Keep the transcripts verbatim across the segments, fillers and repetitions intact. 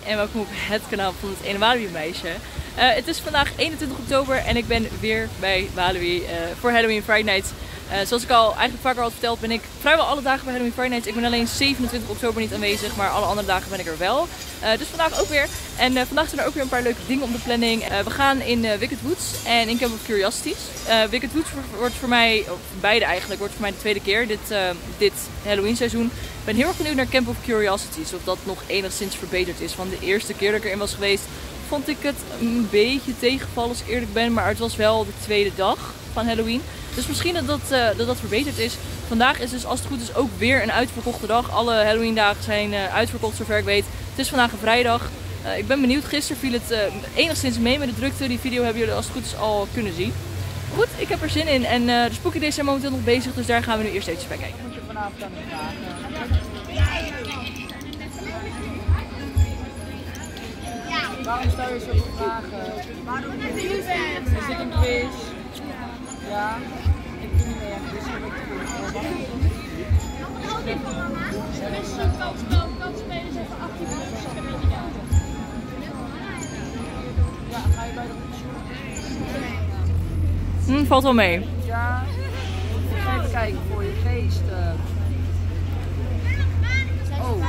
en welkom op het kanaal van het ene Walibi meisje. Uh, het is vandaag eenentwintig oktober en ik ben weer bij Walibi uh, voor Halloween Friday Night. Uh, zoals ik al eigenlijk vaker had verteld, ben ik vrijwel alle dagen bij Halloween Friday Night. Ik ben alleen zevenentwintig oktober niet aanwezig, maar alle andere dagen ben ik er wel. Uh, dus vandaag ook weer. En uh, vandaag zijn er ook weer een paar leuke dingen op de planning. Uh, we gaan in uh, Wicked Woods en in Camp of Curiosities. Uh, Wicked Woods wordt voor mij, of beide eigenlijk, wordt voor mij de tweede keer dit, uh, dit Halloween seizoen. Ik ben heel erg benieuwd naar Camp of Curiosities, of dat nog enigszins verbeterd is. Want de eerste keer dat ik erin was geweest, vond ik het een beetje tegenvallen als ik eerlijk ben. Maar het was wel de tweede dag van Halloween. Dus misschien dat dat, uh, dat dat verbeterd is. Vandaag is dus als het goed is ook weer een uitverkochte dag. Alle Halloween dagen zijn uh, uitverkocht zover ik weet. Het is vandaag een vrijdag. Uh, ik ben benieuwd. Gisteren viel het uh, enigszins mee met de drukte. Die video hebben jullie als het goed is al kunnen zien. Goed, ik heb er zin in. En uh, de Spooky Days zijn momenteel nog bezig. Dus daar gaan we nu eerst even bij kijken. Moet je vanavond aan het vragen. Waarom stel je zoveel vragen? Waarom doe je dit? Is dit een quiz? Ja. Ik doe niet meer. Dus ik heb ja, ga je bij de Hm, valt wel mee. ja. Even kijken voor je geest. Oh.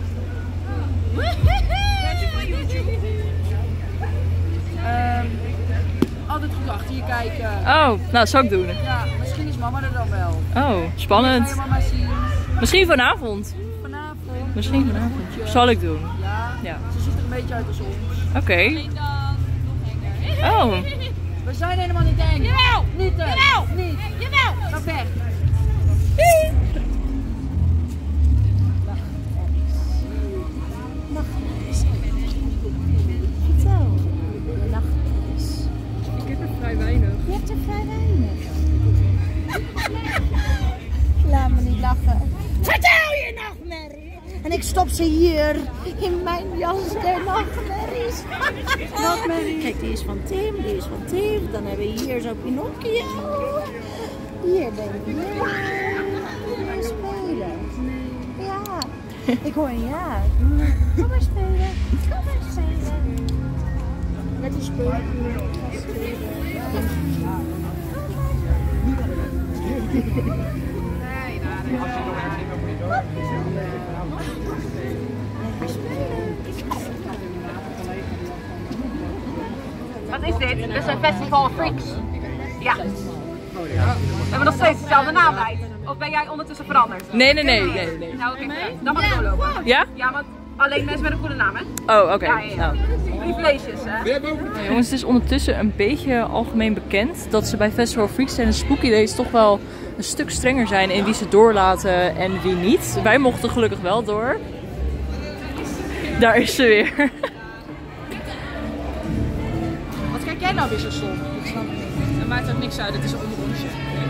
Um, altijd goed achter je kijken. Oh, nou dat zou ik doen. Ja, misschien is mama er dan wel. Oh, spannend. Ga je mama zien? Misschien vanavond. Vanavond. Misschien vanavond. Zal ik doen. Ja, Ja. ze ziet er een beetje uit als ons. Oké. Okay. Oh. We zijn helemaal niet eng. Jawel! Niet eng. Jawel! Niet. Jawel! Ga weg. Ik heb er vrij weinig. Je hebt er vrij weinig. Laat me niet lachen. Vertel je nachtmerrie! En ik stop ze hier in mijn jas der nachtmerries. Nachtmerrie. Kijk, die is van Tim, die is van Tim. Dan hebben we hier zo Pinocchio. Hier ben je. Kom maar spelen. Ja. Ik hoor een ja. Kom maar spelen. Kom maar spelen. Met die spelen. Wat is dit? Dit is een Festival of Freaks. Ja. We hebben nog steeds dezelfde naam bij. Of ben jij ondertussen veranderd? Nee, nee, nee, nee, nee. Nou, oké. Okay. Dan mag ik doorlopen. Ja? Ja, want alleen mensen met een goede naam, hè? Oh, oké. Okay. Ja, ja, ja. Nou. Privileges, hè? Ja, jongens, het is ondertussen een beetje algemeen bekend dat ze bij Festival of Freaks en Spooky Days toch wel een stuk strenger zijn in wie ze doorlaten en wie niet. Wij mochten gelukkig wel door. Daar is ze weer. Wat kijk jij nou weer zo stom? Ik snap het niet. Het maakt ook niks uit, het is een omrondje.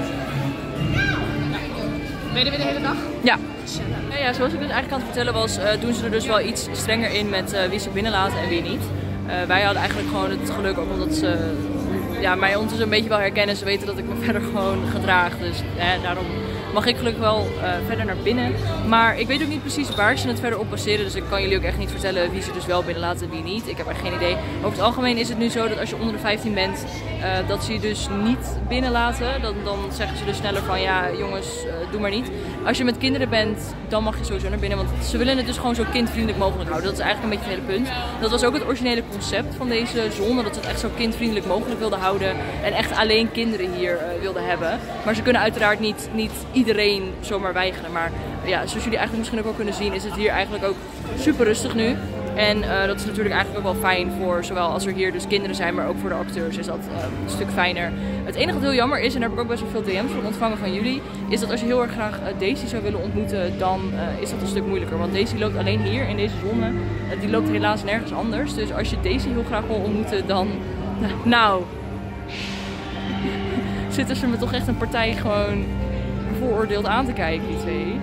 Ben je er weer de hele dag? Ja. Ja, ja, zoals ik dus eigenlijk aan het vertellen was, uh, doen ze er dus wel iets strenger in met uh, wie ze binnenlaten en wie niet. Uh, wij hadden eigenlijk gewoon het geluk, ook omdat ze ja, mij ondertussen een beetje wel herkennen. Ze weten dat ik me verder gewoon gedraag, dus eh, daarom mag ik gelukkig wel uh, verder naar binnen. Maar ik weet ook niet precies waar ze het verder op baseren, dus ik kan jullie ook echt niet vertellen wie ze dus wel binnenlaten en wie niet. Ik heb echt geen idee. Over het algemeen is het nu zo dat als je onder de vijftien bent, uh, dat ze je dus niet binnenlaten. Dan, dan zeggen ze dus sneller van ja jongens, uh, doe maar niet. Als je met kinderen bent, dan mag je sowieso naar binnen, want ze willen het dus gewoon zo kindvriendelijk mogelijk houden. Dat is eigenlijk een beetje het hele punt. Dat was ook het originele concept van deze zone, dat ze het echt zo kindvriendelijk mogelijk wilden houden en echt alleen kinderen hier uh, wilden hebben. Maar ze kunnen uiteraard niet, niet iedereen zomaar weigeren. Maar ja, zoals jullie eigenlijk misschien ook wel kunnen zien, is het hier eigenlijk ook super rustig nu. En uh, dat is natuurlijk eigenlijk ook wel fijn voor zowel als er hier dus kinderen zijn, maar ook voor de acteurs is dat uh, een stuk fijner. Het enige wat heel jammer is, en daar heb ik ook best wel veel D M's van ontvangen van jullie, is dat als je heel erg graag uh, Daisy zou willen ontmoeten, dan uh, is dat een stuk moeilijker. Want Daisy loopt alleen hier in deze zone. Uh, die loopt helaas nergens anders. Dus als je Daisy heel graag wil ontmoeten, dan nou, zitten ze me toch echt een partij gewoon vooroordeeld aan te kijken, die twee.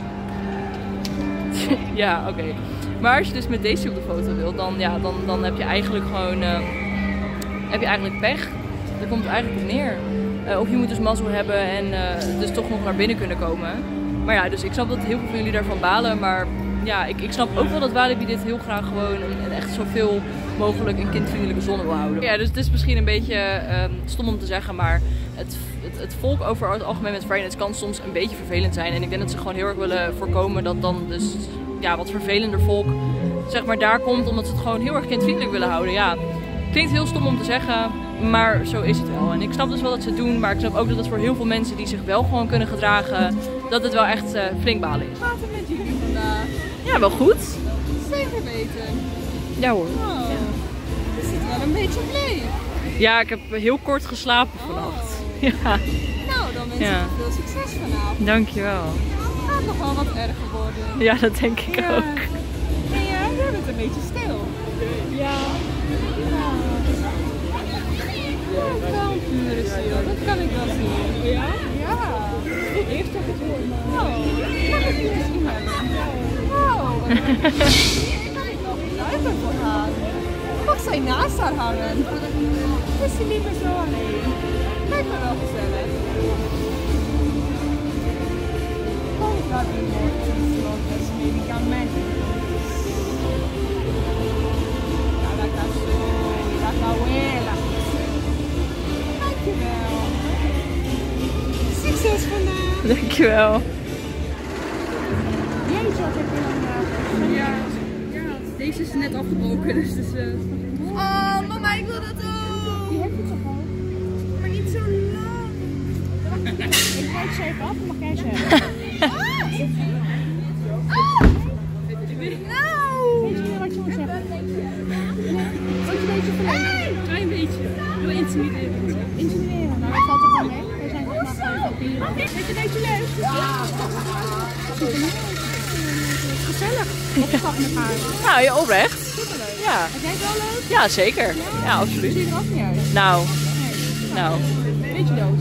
Ja, oké. Okay. Maar als je dus met Daisy op de foto wilt, dan, ja, dan, dan heb je eigenlijk gewoon uh, heb je eigenlijk pech. Daar komt het eigenlijk op neer. Uh, of je moet dus mazzel hebben en uh, dus toch nog naar binnen kunnen komen. Maar ja, dus ik snap dat heel veel van jullie daarvan balen, maar ja, ik, ik snap ook wel dat Walibi dit heel graag gewoon en echt zoveel mogelijk een kindvriendelijke zone wil houden. Ja, dus het is misschien een beetje um, stom om te zeggen, maar het, het, het volk over het algemeen met Friday kan soms een beetje vervelend zijn. En ik denk dat ze gewoon heel erg willen voorkomen dat dan dus ja, wat vervelender volk zeg maar daar komt, omdat ze het gewoon heel erg kindvriendelijk willen houden. Ja, klinkt heel stom om te zeggen, maar zo is het wel. En ik snap dus wel dat ze het doen, maar ik snap ook dat het voor heel veel mensen die zich wel gewoon kunnen gedragen, dat het wel echt uh, flink balen is. Hoe gaat het met jullie vandaag? Ja, wel goed. Zeker weten. Ja hoor. Oh, je zit wel een beetje bleek. Ja, ik heb heel kort geslapen vannacht. Oh. Ja. Nou, dan wens ik ja. je veel succes vanavond. Dankjewel. Het gaat nog wel wat erger worden. Ja, dat denk ik ja. ook. En ja, jij bent een beetje stil. Ja. Ja. Ja, kalmvuur is hier. Dat kan ik wel zien. Ja? Ja. Eerst toch het hoor, maar. Oh, mag ik hier eens zien hebben? Oh, wat ik kan ik nog ruiken voor haar. Mag zij naast haar hangen? Is ze niet meer zo alleen? Lijkt me wel gezellig. Kom ik daar weer nog eens medicamenten. Ja, dat gaat zo. Dat gaat wel. Dankjewel. Succes vandaag. Dankjewel. Jeetje, wat heb je dan? Ja, ja, deze is net afgebroken, dus het is... Uh... Oh, mama, ik wil dat ook! Die heb je toch al? Maar niet zo lang. Ik kijk ze even af, mag jij ze hebben? Nou! Weet je wat je moet zeggen? Wat een beetje verleden? Een klein beetje. Heel intimideren. Intimideren, nou dat valt er wel mee. We zijn nog maar gewoon papieren. Vind je het een beetje leuk? Ja! Gezellig. Opstap met haar. Nou, je oprecht. Superleuk. Ja. Heb jij het wel leuk? Ja, zeker. Ja, ja absoluut. Zie je er ook niet uit? Nou. Nee. Nou. Beetje doos.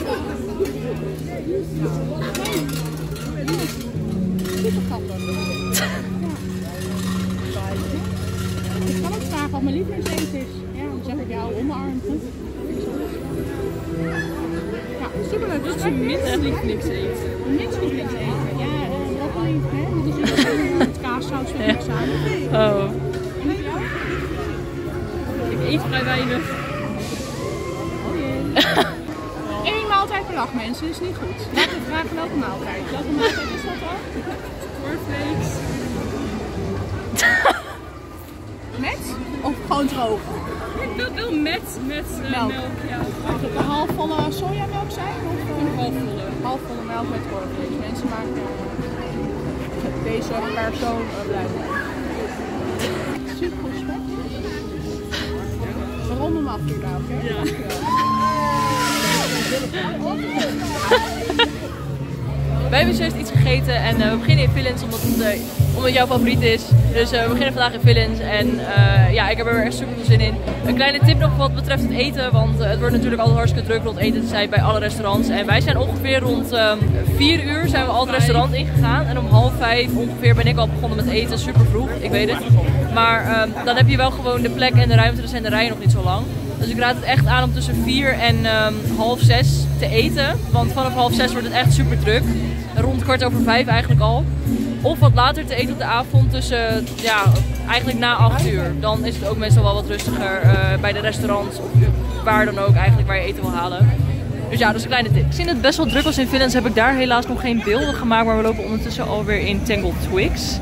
Super grappig. Ja. Ik kan ook vragen wat mijn lievelingseten is. Ja, dan zeg ik jou omarmt. Ja, superleuk. Dat is een minst lievelingseten. Een minst lievelingseten. Ja, uh, broccoli, hè? Dat is iets met kaassaus en niks samen. Oh. Ik eet vrij weinig. Oh jee. Eén maaltijd per dag, mensen, is niet goed. Laten we vragen welke maaltijd. Welke maaltijd is dat dan? Cornflakes. Met? Of gewoon droog? Ik wil wel met, met uh, melk. melk. Ja. Mag het een halfvolle sojamelk zijn? Of uh, een halfvolle? Halfvolle melk met cornflakes. Mensen maken uh, deze persoon uh, blij. Super goed spek. We ronden hem af hier nou, oké? Ja. Wij hebben juist iets gegeten en uh, we beginnen in Villains omdat het, uh, omdat het jouw favoriet is. Dus uh, we beginnen vandaag in Villains en uh, ja, ik heb er echt super veel zin in. Een kleine tip nog wat betreft het eten, want uh, het wordt natuurlijk altijd hartstikke druk rond eten te zijn bij alle restaurants. En wij zijn ongeveer rond um, vier uur zijn we al het restaurant ingegaan en om half vijf ongeveer ben ik al begonnen met eten, super vroeg, ik weet het. Maar um, dan heb je wel gewoon de plek en de ruimte, dus zijn de rijen nog niet zo lang. Dus ik raad het echt aan om tussen vier en um, half zes te eten, want vanaf half zes wordt het echt super druk. Rond kwart over vijf eigenlijk al. Of wat later te eten op de avond tussen, ja, eigenlijk na acht uur. Dan is het ook meestal wel wat rustiger uh, bij de restaurants of waar dan ook eigenlijk waar je eten wil halen. Dus ja, dat is een kleine tip. Gezien het best wel druk was in Villains heb ik daar helaas nog geen beelden gemaakt, maar we lopen ondertussen alweer in Tangled Twigs.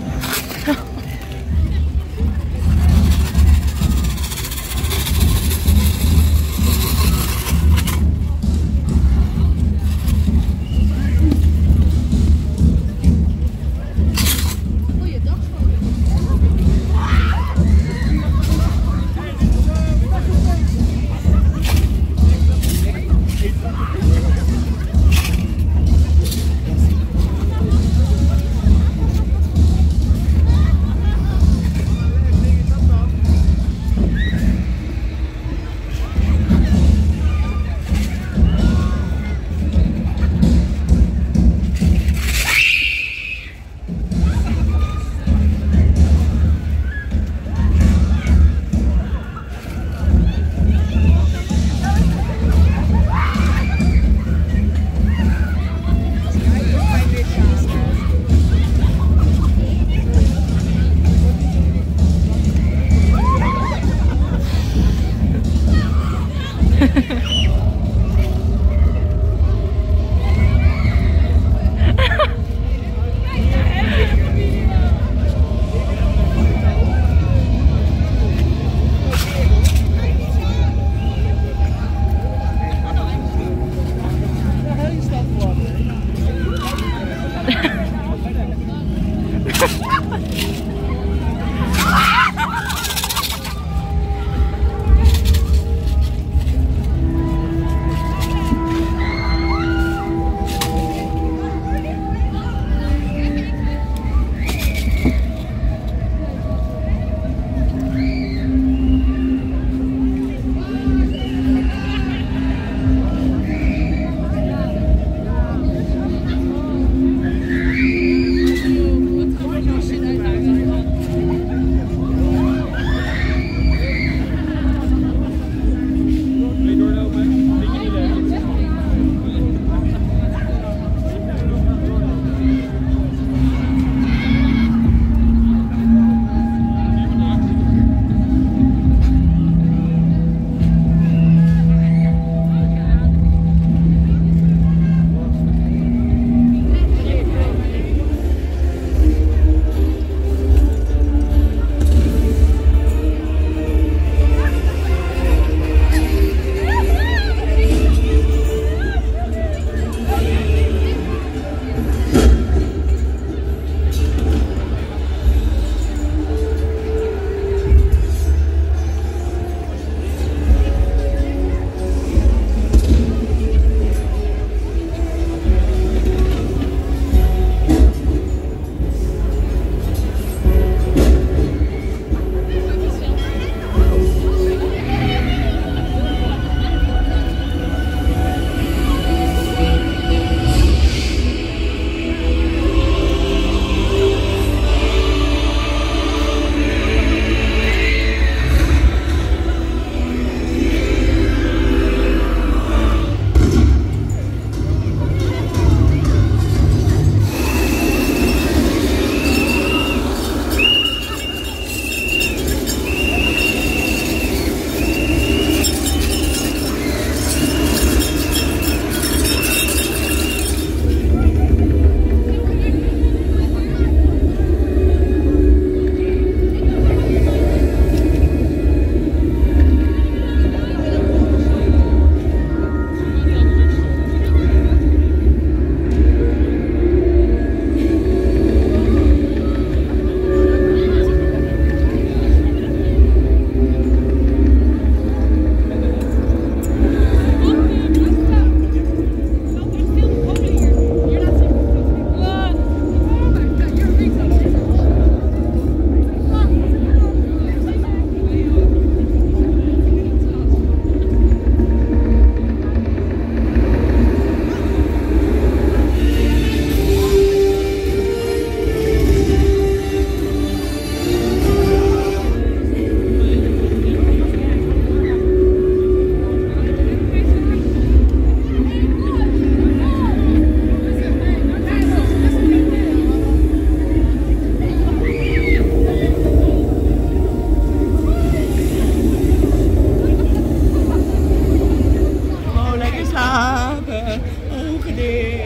idee.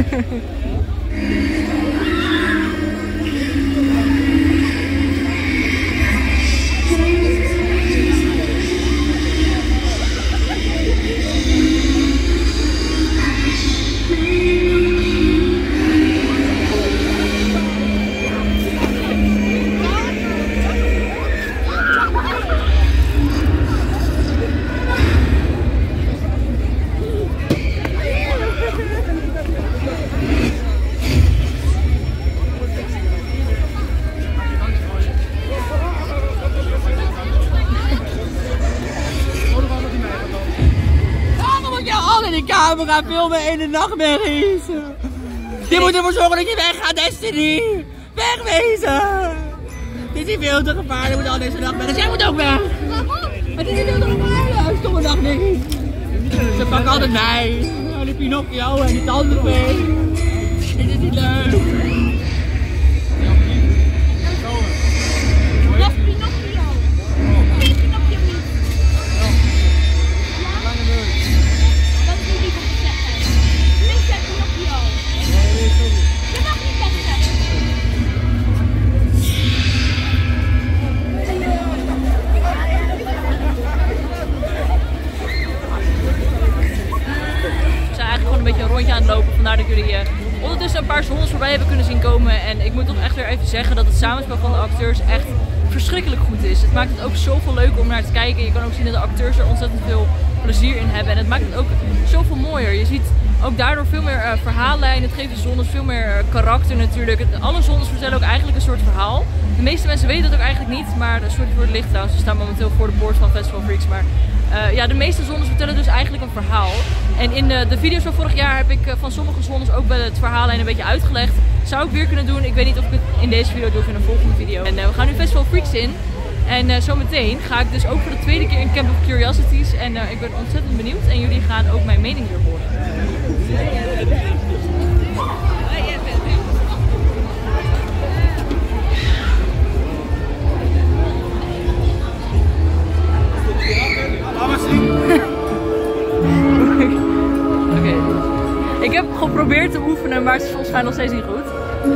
De camera filmen in de nachtmerries. Je moet ervoor zorgen dat je weggaat, Destiny. Wegwezen. Dit is veel te gevaarlijk. Je moet al deze nachtmerries. Jij moet ook weg. Het is veel te gevaarlijk. Stomme nachtmerries. Ze pakken altijd mij. Oh, die Pinocchio en die tandenvee. Dit is niet leuk. Aan het lopen, vandaar dat jullie uh, ondertussen een paar zones voorbij hebben kunnen zien komen. En ik moet toch echt weer even zeggen dat het samenspel van de acteurs echt verschrikkelijk goed is. Het maakt het ook zoveel leuker om naar te kijken. Je kan ook zien dat de acteurs er ontzettend veel plezier in hebben. En het maakt het ook zoveel mooier. Je ziet ook daardoor veel meer uh, verhaallijnen. Het geeft de zones veel meer uh, karakter natuurlijk. Het, alle zones vertellen ook eigenlijk een soort verhaal. De meeste mensen weten dat ook eigenlijk niet. Maar uh, sorry voor het licht trouwens. We staan momenteel voor de poort van Festival Freaks. Maar Uh, ja, de meeste zones vertellen dus eigenlijk een verhaal. En in de, de video's van vorig jaar heb ik uh, van sommige zones ook wel het verhaallijn een beetje uitgelegd. Zou ik weer kunnen doen. Ik weet niet of ik het in deze video doe of in een volgende video. En uh, we gaan nu Festival Freaks in. En uh, zometeen ga ik dus ook voor de tweede keer in Camp of Curiosities. En uh, ik ben ontzettend benieuwd. En jullie gaan ook mijn mening weer horen. Oké, okay. Ik heb geprobeerd te oefenen, maar het is volgens mij nog steeds niet goed.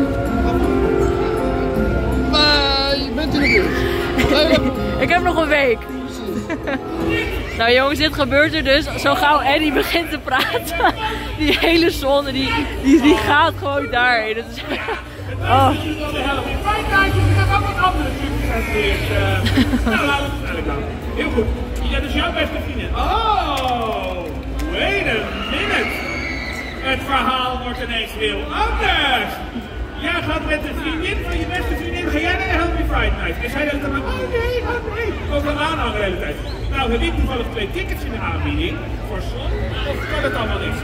Maar je bent in de buurt. Ik heb nog een week. Nou jongens, dit gebeurt er dus. Zo gauw Eddie begint te praten. Die hele zone, die, die, die gaat gewoon daarheen. Dat is... Oh. Heel goed. Ja, dus jouw beste vriendin. Oh, wait a minute. Het verhaal wordt ineens heel anders. Jij gaat met de vriendin van je beste vriendin, ga jij naar de Help Me Friday Night. En zij denkt dan, oh nee, oh nee. Ook een aanhang de hele tijd. Nou, we hebben toevallig twee tickets in de aanbieding. Voor zon, of kan het allemaal niet?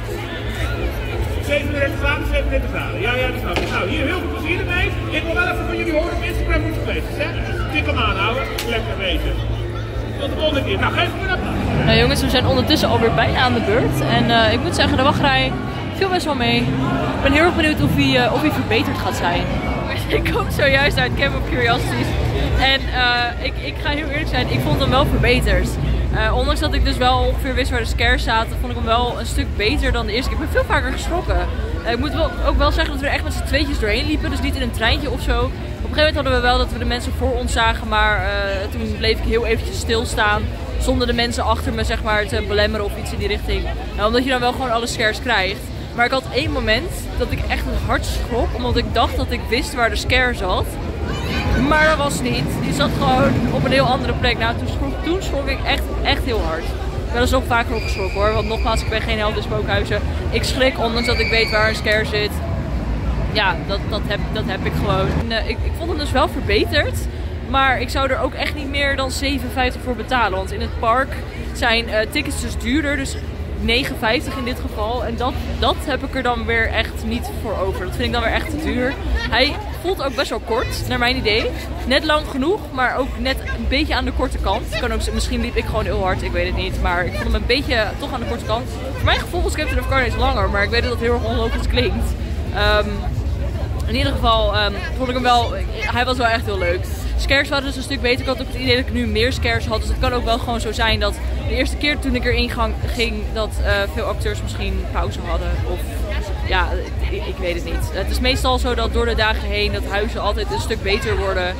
zevenendertig graden, zevenendertig graden. Ja, ja, dat snap ik. Nou, hier heel veel plezier ermee. Ik wil wel even van jullie horen op Instagram hoe het geweest is, hè? Tik hem aanhouden, lekker wezen. Tot de volgende keer. Nou, geef me een applaus. Nou jongens, we zijn ondertussen alweer bijna aan de beurt. En uh, ik moet zeggen, de wachtrij viel best wel mee. Ik ben heel erg benieuwd of hij, uh, of hij verbeterd gaat zijn. Ik kom zojuist uit Camp of Curiosities. En uh, ik, ik ga heel eerlijk zijn, ik vond hem wel verbeterd. Uh, ondanks dat ik dus wel ongeveer wist waar de scares zaten, vond ik hem wel een stuk beter dan de eerste keer. Ik ben veel vaker geschrokken. Uh, ik moet wel, ook wel zeggen dat we er echt met z'n tweetjes doorheen liepen, dus niet in een treintje of zo. Op een gegeven moment hadden we wel dat we de mensen voor ons zagen, maar uh, toen bleef ik heel eventjes stilstaan. Zonder de mensen achter me zeg maar te belemmeren of iets in die richting. Nou, omdat je dan wel gewoon alle scares krijgt. Maar ik had één moment dat ik echt een hard schrok, omdat ik dacht dat ik wist waar de scare zat. Maar dat was niet. Die zat gewoon op een heel andere plek. Nou, toen schrok, toen schrok ik echt, echt heel hard. Ik ben er zo vaker op geschrokken hoor. Want nogmaals, ik ben geen held in spookhuizen. Ik schrik, ondanks dat ik weet waar een scare zit. Ja, dat, dat, heb, dat heb ik gewoon. En, uh, ik, ik vond hem dus wel verbeterd. Maar ik zou er ook echt niet meer dan zeven vijftig voor betalen. Want in het park zijn uh, tickets dus duurder. Dus negen vijftig in dit geval. En dat, dat heb ik er dan weer echt niet voor over. Dat vind ik dan weer echt te duur. Hij voelt ook best wel kort, naar mijn idee. Net lang genoeg, maar ook net een beetje aan de korte kant. Kan ook, misschien liep ik gewoon heel hard, ik weet het niet. Maar ik vond hem een beetje toch aan de korte kant. Voor mijn gevoel was Captain of Carnage langer, maar ik weet dat het heel erg onlogisch klinkt. Um, in ieder geval um, vond ik hem wel, hij was wel echt heel leuk. Scares waren dus een stuk beter. Ik had ook het idee dat ik nu meer scares had. Dus het kan ook wel gewoon zo zijn dat de eerste keer toen ik erin ging, dat uh, veel acteurs misschien pauze hadden. Of ja, ik, ik weet het niet. Het is meestal zo dat door de dagen heen dat huizen altijd een stuk beter worden.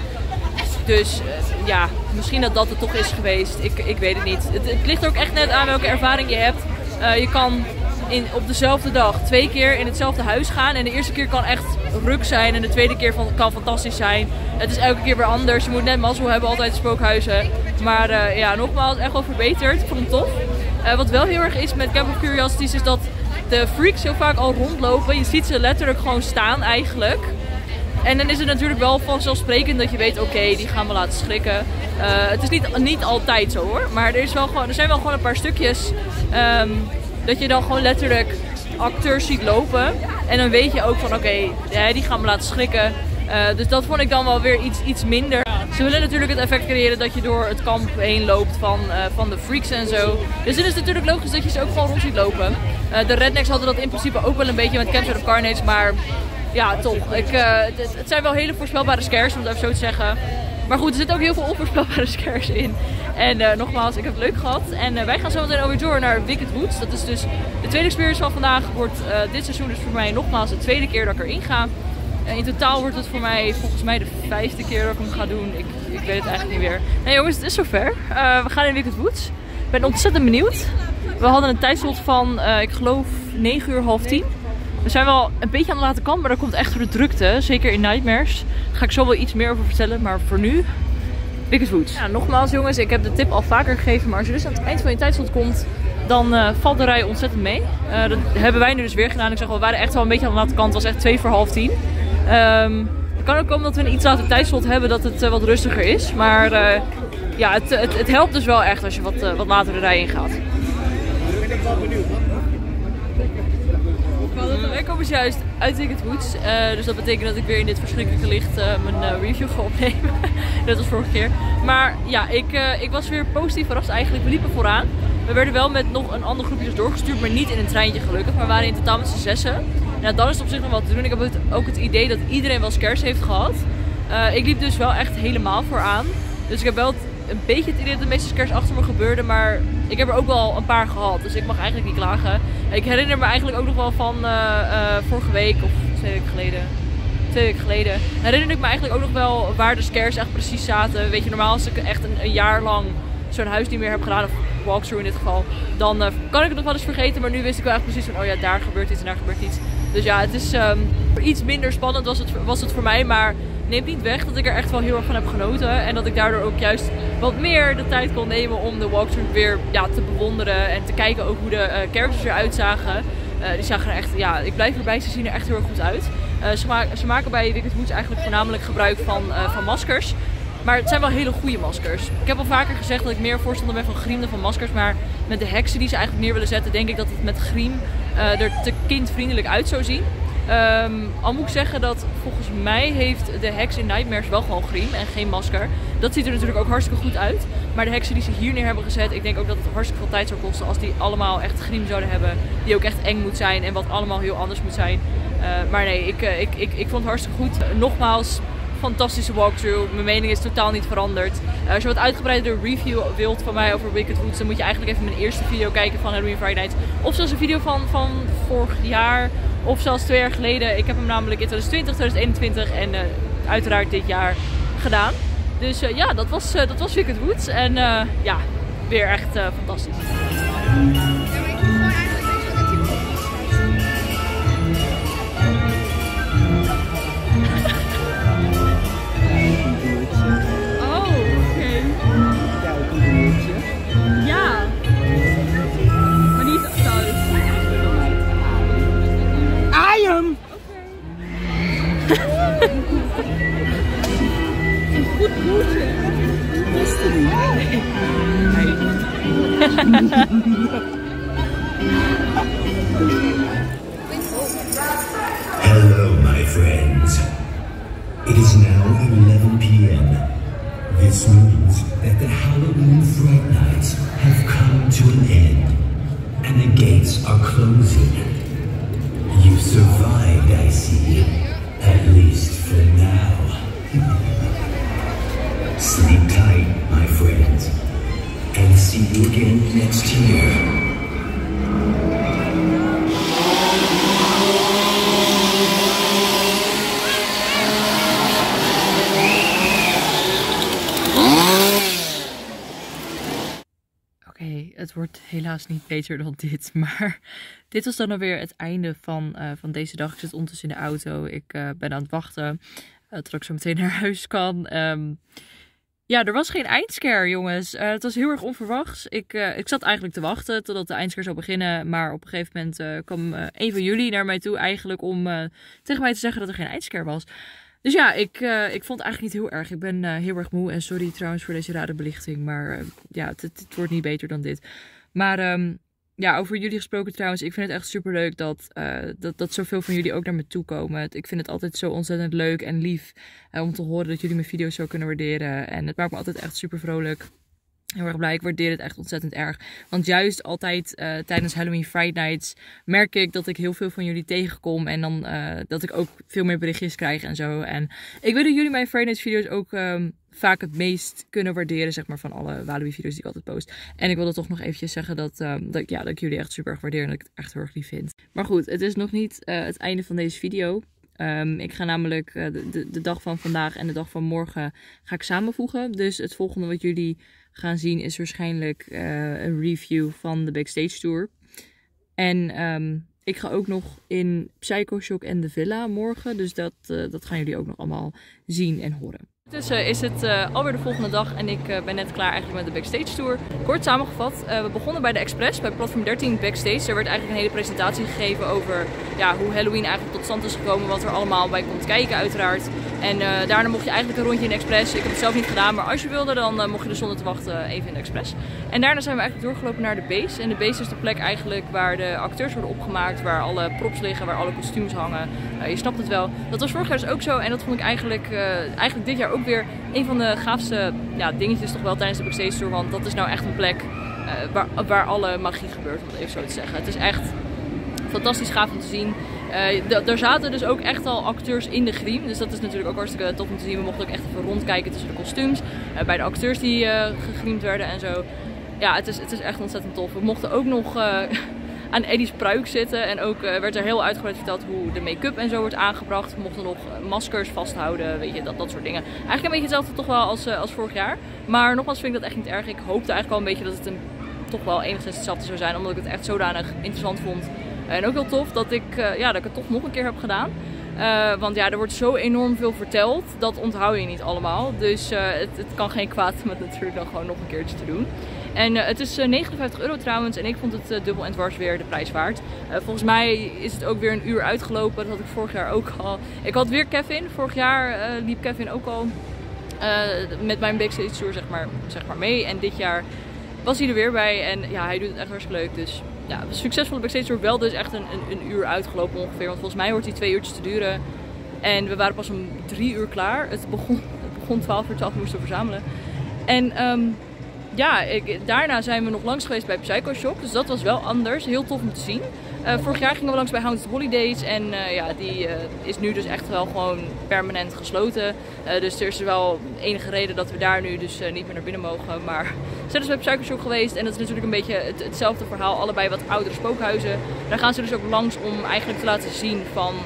Dus uh, ja, misschien dat dat het toch is geweest. Ik, ik weet het niet. Het, het ligt er ook echt net aan welke ervaring je hebt. Uh, je kan in, op dezelfde dag twee keer in hetzelfde huis gaan. En de eerste keer kan echt ruk zijn. En de tweede keer van, kan fantastisch zijn. Het is elke keer weer anders. Je moet net mazzel hebben, altijd spookhuizen. Maar uh, ja, nogmaals, echt wel verbeterd. Ik vond hem tof. Uh, wat wel heel erg is met Camp of Curiosities is dat de freaks heel vaak al rondlopen. Je ziet ze letterlijk gewoon staan eigenlijk. En dan is het natuurlijk wel vanzelfsprekend dat je weet, oké, okay, die gaan we laten schrikken. Uh, het is niet, niet altijd zo hoor, maar er, is wel gewoon, er zijn wel gewoon een paar stukjes um, dat je dan gewoon letterlijk acteurs ziet lopen. En dan weet je ook van, oké, okay, die gaan we laten schrikken. Uh, dus dat vond ik dan wel weer iets, iets minder. Ze willen natuurlijk het effect creëren dat je door het kamp heen loopt van, uh, van de freaks en zo. Dus het is natuurlijk logisch dat je ze ook gewoon rond ziet lopen. Uh, de rednecks hadden dat in principe ook wel een beetje met Camp of Carnage, maar ja, toch. Ik, uh, het, het zijn wel hele voorspelbare scares, om het even zo te zeggen. Maar goed, er zitten ook heel veel onvoorspelbare scares in. En uh, nogmaals, ik heb het leuk gehad. En uh, wij gaan zo meteen alweer door naar Wicked Woods. Dat is dus de tweede experience van vandaag. Wordt uh, dit seizoen dus voor mij nogmaals de tweede keer dat ik erin ga. Uh, in totaal wordt het voor mij volgens mij de vijfde keer dat ik hem ga doen. Ik, ik weet het eigenlijk niet meer. Nee jongens, het is zover. Uh, we gaan in Wicked Woods. Ik ben ontzettend benieuwd. We hadden een tijdslot van, uh, ik geloof, negen uur, half tien. We zijn wel een beetje aan de late kant, maar dat komt echt door de drukte. Zeker in Nightmares. Daar ga ik zo wel iets meer over vertellen. Maar voor nu, Wicked Woods. Ja, nogmaals jongens, ik heb de tip al vaker gegeven. Maar als je dus aan het eind van je tijdslot komt, dan uh, valt de rij ontzettend mee. Uh, dat hebben wij nu dus weer gedaan. Ik zeg wel, we waren echt wel een beetje aan de late kant. Het was echt twee voor half tien. Um, het kan ook komen dat we een iets later tijdslot hebben, dat het uh, wat rustiger is. Maar uh, ja, het, het, het helpt dus wel echt als je wat, uh, wat later de rij ingaat. Ik ben wel benieuwd. Wij komen juist uit Wicked Woods, uh, dus dat betekent dat ik weer in dit verschrikkelijke licht uh, mijn uh, review ga opnemen. Net als vorige keer. Maar ja, ik, uh, ik was weer positief verrast eigenlijk. We liepen vooraan. We werden wel met nog een ander groepje dus doorgestuurd, maar niet in een treintje gelukkig. Maar we waren in totaal met z'n zessen. Nou, dan is het op zich nog wat te doen. Ik heb het, ook het idee dat iedereen wel scares heeft gehad. Uh, ik liep dus wel echt helemaal vooraan. Dus ik heb wel het, een beetje het idee dat de meeste scares achter me gebeurden, maar ik heb er ook wel een paar gehad. Dus ik mag eigenlijk niet klagen. Ik herinner me eigenlijk ook nog wel van uh, uh, vorige week of twee weken geleden. Twee weken geleden. Herinner ik me eigenlijk ook nog wel waar de scares echt precies zaten. Weet je, normaal als ik echt een, een jaar lang zo'n huis niet meer heb gedaan, of walkthrough in dit geval, dan uh, kan ik het nog wel eens vergeten. Maar nu wist ik wel echt precies van, oh ja, daar gebeurt iets en daar gebeurt iets. Dus ja, het is um, iets minder spannend was het, was het voor mij, maar neemt niet weg dat ik er echt wel heel erg van heb genoten. En dat ik daardoor ook juist wat meer de tijd kon nemen om de walkthrough weer ja, te bewonderen. En te kijken ook hoe de uh, characters eruit zagen. Uh, die zagen er echt, ja, ik blijf erbij, ze zien er echt heel erg goed uit. Uh, ze, ma ze maken bij Wicked Woods eigenlijk voornamelijk gebruik van, uh, van maskers. Maar het zijn wel hele goede maskers. Ik heb al vaker gezegd dat ik meer voorstander ben van griem dan van maskers. Maar met de heksen die ze eigenlijk neer willen zetten, denk ik dat het met griem uh, er te kindvriendelijk uit zou zien. Um, al moet ik zeggen dat volgens mij heeft de heks in Nightmares wel gewoon griem en geen masker. Dat ziet er natuurlijk ook hartstikke goed uit. Maar de heksen die ze hier neer hebben gezet, ik denk ook dat het hartstikke veel tijd zou kosten als die allemaal echt griem zouden hebben. Die ook echt eng moet zijn en wat allemaal heel anders moet zijn. Uh, maar nee, ik, ik, ik, ik vond het hartstikke goed. Uh, nogmaals, fantastische walkthrough. Mijn mening is totaal niet veranderd. Uh, als je wat uitgebreider review wilt van mij over Wicked Woods, dan moet je eigenlijk even mijn eerste video kijken van Halloween Friday Night. Of zelfs een video van, van vorig jaar. Of zelfs twee jaar geleden. Ik heb hem namelijk in twintig twintig, twintig eenentwintig en uh, uiteraard dit jaar gedaan. Dus uh, ja, dat was, uh, dat was Wicked Woods. En uh, ja, weer echt uh, fantastisch. Hello, my friends. It is now eleven p m This means that the Halloween Fright Nights have come to an end, and the gates are closing. You survived, I see. At least for now. again next year. Oké, okay, het wordt helaas niet beter dan dit, maar dit was dan alweer het einde van, uh, van deze dag. Ik zit ondertussen in de auto, ik uh, ben aan het wachten uh, tot ik zo meteen naar huis kan. Um, ja, er was geen eindscare, jongens. Uh, het was heel erg onverwachts. Ik, uh, ik zat eigenlijk te wachten totdat de eindscare zou beginnen, maar op een gegeven moment uh, kwam uh, een van jullie naar mij toe eigenlijk om uh, tegen mij te zeggen dat er geen eindscare was. Dus ja, ik, uh, ik vond het eigenlijk niet heel erg. Ik ben uh, heel erg moe. En sorry trouwens voor deze rare belichting. Maar uh, ja, het, het, het wordt niet beter dan dit. Maar um, ja, over jullie gesproken trouwens. Ik vind het echt super leuk dat, uh, dat, dat zoveel van jullie ook naar me toe komen. Ik vind het altijd zo ontzettend leuk en lief uh, om te horen dat jullie mijn video's zo kunnen waarderen. En het maakt me altijd echt super vrolijk. Heel erg blij. Ik waardeer het echt ontzettend erg. Want juist altijd uh, tijdens Halloween Friday Nights merk ik dat ik heel veel van jullie tegenkom. En dan uh, dat ik ook veel meer berichtjes krijg en zo. En ik weet dat jullie mijn Friday Nights video's ook um, vaak het meest kunnen waarderen, zeg maar, van alle Walibi video's die ik altijd post. En ik wilde toch nog eventjes zeggen dat, um, dat, ja, dat ik jullie echt super erg waardeer en dat ik het echt heel erg lief vind. Maar goed, het is nog niet uh, het einde van deze video. Um, ik ga namelijk uh, de, de, de dag van vandaag en de dag van morgen ga ik samenvoegen. Dus het volgende wat jullie gaan zien is waarschijnlijk uh, een review van de Backstage Tour. En um, ik ga ook nog in Psycho Shock en de Villa morgen. Dus dat, uh, dat gaan jullie ook nog allemaal zien en horen. Intussen is het uh, alweer de volgende dag en ik uh, ben net klaar eigenlijk met de Backstage Tour. Kort samengevat, uh, we begonnen bij de Express, bij platform dertien Backstage. Er werd eigenlijk een hele presentatie gegeven over ja, hoe Halloween eigenlijk tot stand is gekomen, wat er allemaal bij komt kijken uiteraard. En uh, daarna mocht je eigenlijk een rondje in de Express. Ik heb het zelf niet gedaan, maar als je wilde dan uh, mocht je er zonder te wachten even in de Express. En daarna zijn we eigenlijk doorgelopen naar de base. En de base is de plek eigenlijk waar de acteurs worden opgemaakt, waar alle props liggen, waar alle kostuums hangen. Uh, je snapt het wel. Dat was vorig jaar dus ook zo en dat vond ik eigenlijk, uh, eigenlijk dit jaar ook weer een van de gaafste ja, dingetjes toch wel tijdens de Backstage Tour. Want dat is nou echt een plek uh, waar, waar alle magie gebeurt, om het even zo te zeggen. Het is echt fantastisch gaaf om te zien. Uh, er zaten dus ook echt al acteurs in de griem. Dus dat is natuurlijk ook hartstikke tof om te zien. We mochten ook echt even rondkijken tussen de kostuums. Uh, bij de acteurs die uh, gegriemd werden en zo. Ja, het is, het is echt ontzettend tof. We mochten ook nog uh, aan Eddie's pruik zitten. En ook uh, werd er heel uitgebreid verteld hoe de make-up en zo wordt aangebracht. We mochten nog maskers vasthouden, weet je, dat, dat soort dingen. Eigenlijk een beetje hetzelfde toch wel als, uh, als vorig jaar. Maar nogmaals vind ik dat echt niet erg. Ik hoopte eigenlijk wel een beetje dat het een, toch wel enigszins hetzelfde zou zijn. Omdat ik het echt zodanig interessant vond. En ook heel tof dat ik, uh, ja, dat ik het toch nog een keer heb gedaan. Uh, want ja, er wordt zo enorm veel verteld. Dat onthoud je niet allemaal. Dus uh, het, het kan geen kwaad met natuurlijk dan gewoon nog een keertje te doen. En uh, het is uh, negenenvijftig euro trouwens. En ik vond het uh, dubbel en dwars weer de prijs waard. Uh, volgens mij is het ook weer een uur uitgelopen. Dat had ik vorig jaar ook al. Ik had weer Kevin. Vorig jaar uh, liep Kevin ook al uh, met mijn Backstage Tour zeg maar, zeg maar mee. En dit jaar was hij er weer bij. En ja, hij doet het echt hartstikke leuk. Dus ja, een succesvolle Backstage Tour. Wel dus echt een, een, een uur uitgelopen ongeveer. Want volgens mij hoort hij twee uurtjes te duren. En we waren pas om drie uur klaar. Het begon, het begon twaalf uur, twaalf moesten we verzamelen. En um, ja, ik, daarna zijn we nog langs geweest bij Psycho Shock. Dus dat was wel anders. Heel tof om te zien. Uh, vorig jaar gingen we langs bij Haunted Holidays. En uh, ja, die uh, is nu dus echt wel gewoon permanent gesloten. Uh, dus er is wel enige reden dat we daar nu dus uh, niet meer naar binnen mogen. Maar we zijn dus bij Psycho Shock geweest. En dat is natuurlijk een beetje het, hetzelfde verhaal. Allebei wat oudere spookhuizen. Daar gaan ze dus ook langs om eigenlijk te laten zien van